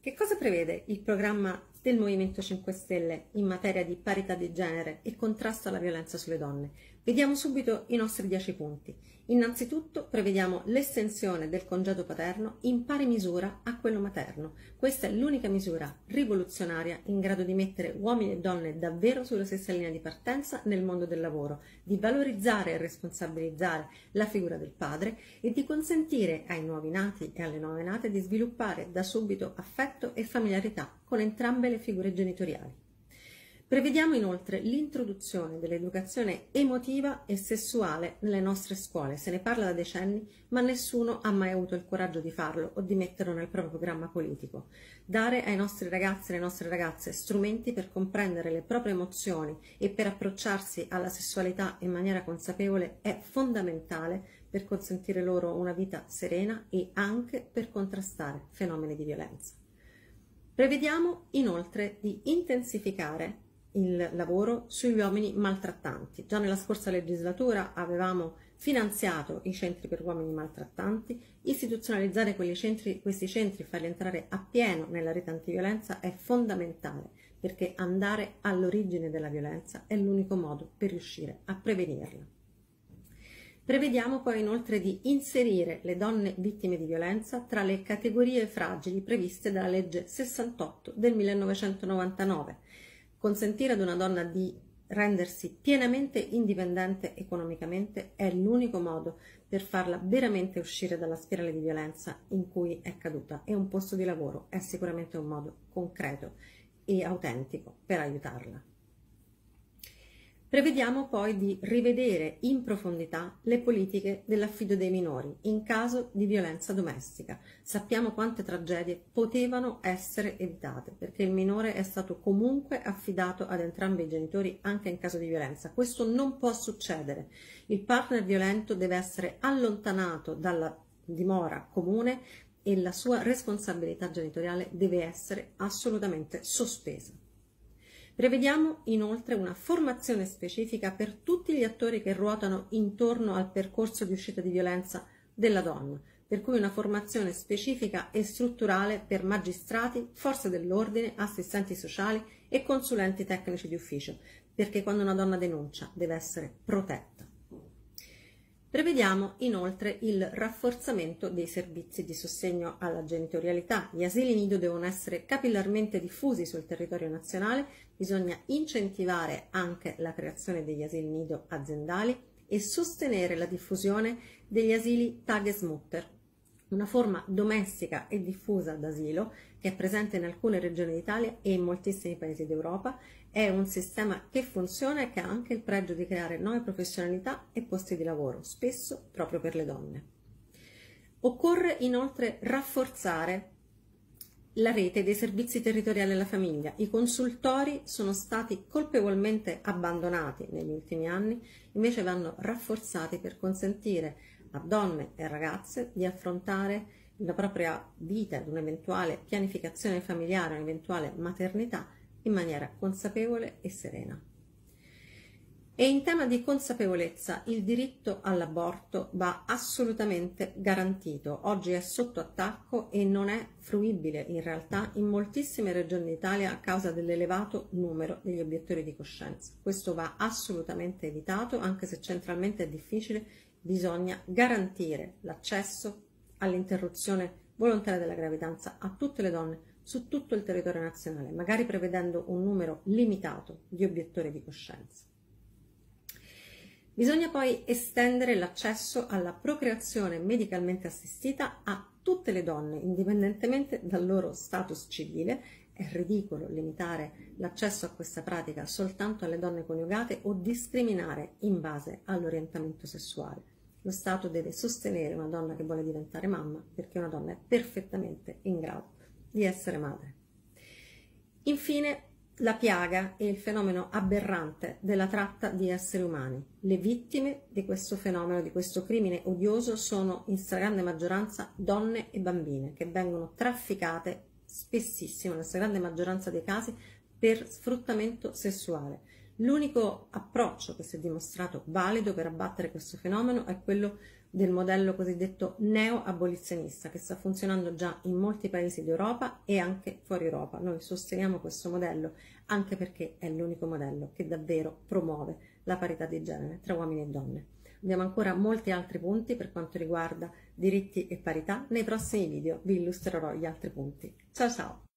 Che cosa prevede il programma del Movimento 5 Stelle in materia di parità di genere e contrasto alla violenza sulle donne? Vediamo subito i nostri 10 punti. Innanzitutto prevediamo l'estensione del congedo paterno in pari misura a quello materno. Questa è l'unica misura rivoluzionaria in grado di mettere uomini e donne davvero sulla stessa linea di partenza nel mondo del lavoro, di valorizzare e responsabilizzare la figura del padre e di consentire ai nuovi nati e alle nuove nate di sviluppare da subito affetto e familiarità con entrambe le figure genitoriali. Prevediamo inoltre l'introduzione dell'educazione emotiva e sessuale nelle nostre scuole. Se ne parla da decenni, ma nessuno ha mai avuto il coraggio di farlo o di metterlo nel proprio programma politico. Dare ai nostri ragazzi e alle nostre ragazze strumenti per comprendere le proprie emozioni e per approcciarsi alla sessualità in maniera consapevole è fondamentale per consentire loro una vita serena e anche per contrastare fenomeni di violenza. Prevediamo inoltre di intensificare il lavoro sugli uomini maltrattanti. Già nella scorsa legislatura avevamo finanziato i centri per uomini maltrattanti. Istituzionalizzare questi centri e farli entrare appieno nella rete antiviolenza è fondamentale, perché andare all'origine della violenza è l'unico modo per riuscire a prevenirla. Prevediamo poi inoltre di inserire le donne vittime di violenza tra le categorie fragili previste dalla legge 68 del 1999. Consentire ad una donna di rendersi pienamente indipendente economicamente è l'unico modo per farla veramente uscire dalla spirale di violenza in cui è caduta, e un posto di lavoro è sicuramente un modo concreto e autentico per aiutarla. Prevediamo poi di rivedere in profondità le politiche dell'affido dei minori in caso di violenza domestica. Sappiamo quante tragedie potevano essere evitate, perché il minore è stato comunque affidato ad entrambi i genitori anche in caso di violenza. Questo non può succedere. Il partner violento deve essere allontanato dalla dimora comune e la sua responsabilità genitoriale deve essere assolutamente sospesa. Prevediamo inoltre una formazione specifica per tutti gli attori che ruotano intorno al percorso di uscita di violenza della donna, per cui una formazione specifica e strutturale per magistrati, forze dell'ordine, assistenti sociali e consulenti tecnici di ufficio, perché quando una donna denuncia deve essere protetta. Prevediamo inoltre il rafforzamento dei servizi di sostegno alla genitorialità. Gli asili nido devono essere capillarmente diffusi sul territorio nazionale, bisogna incentivare anche la creazione degli asili nido aziendali e sostenere la diffusione degli asili Tagesmutter, una forma domestica e diffusa d'asilo che è presente in alcune regioni d'Italia e in moltissimi paesi d'Europa. È un sistema che funziona e che ha anche il pregio di creare nuove professionalità e posti di lavoro, spesso proprio per le donne. Occorre inoltre rafforzare la rete dei servizi territoriali alla famiglia. I consultori sono stati colpevolmente abbandonati negli ultimi anni, invece vanno rafforzati per consentire a donne e ragazze di affrontare la propria vita, ad un'eventuale pianificazione familiare, un'eventuale maternità in maniera consapevole e serena. E in tema di consapevolezza il diritto all'aborto va assolutamente garantito. Oggi è sotto attacco e non è fruibile in realtà in moltissime regioni d'Italia a causa dell'elevato numero degli obiettori di coscienza. Questo va assolutamente evitato, anche se centralmente è difficile. Bisogna garantire l'accesso all'interruzione volontaria della gravidanza a tutte le donne su tutto il territorio nazionale, magari prevedendo un numero limitato di obiettori di coscienza. Bisogna poi estendere l'accesso alla procreazione medicalmente assistita a tutte le donne, indipendentemente dal loro status civile. È ridicolo limitare l'accesso a questa pratica soltanto alle donne coniugate o discriminare in base all'orientamento sessuale. Lo Stato deve sostenere una donna che vuole diventare mamma, perché una donna è perfettamente in grado di essere madre. Infine, la piaga e il fenomeno aberrante della tratta di esseri umani. Le vittime di questo fenomeno, di questo crimine odioso, sono in stragrande maggioranza donne e bambine che vengono trafficate spessissimo, nella stragrande maggioranza dei casi, per sfruttamento sessuale. L'unico approccio che si è dimostrato valido per abbattere questo fenomeno è quello del modello cosiddetto neo-abolizionista che sta funzionando già in molti paesi d'Europa e anche fuori Europa. Noi sosteniamo questo modello anche perché è l'unico modello che davvero promuove la parità di genere tra uomini e donne. Abbiamo ancora molti altri punti per quanto riguarda diritti e parità. Nei prossimi video vi illustrerò gli altri punti. Ciao ciao!